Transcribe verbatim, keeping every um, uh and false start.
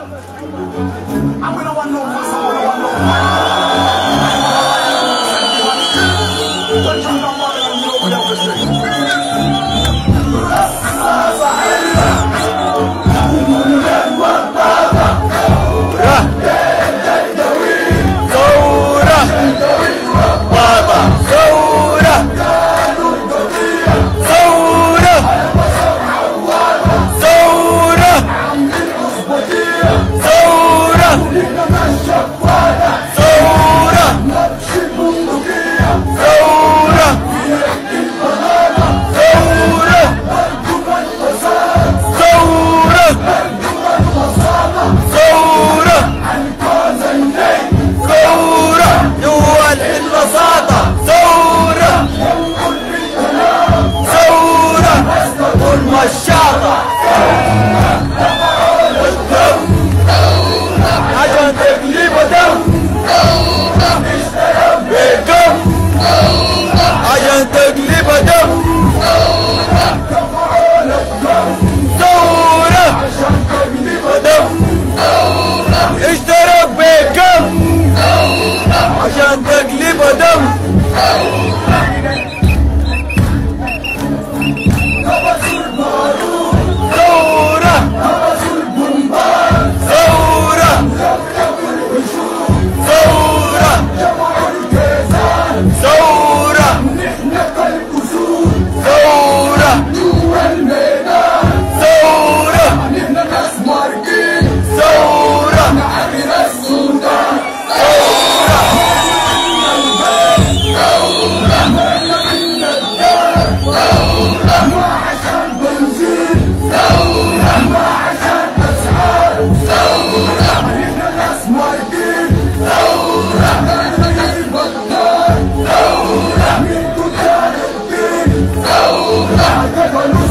And we don't want no fuss, and we don't want no fight. Don't you know what I'm doing without restriction? عشان تقلب دم ثورة ثورة ثورة ثورة ثورة جوا الميدان ثورة نحن ناس مارقين ثورة نعرف السودان ثورة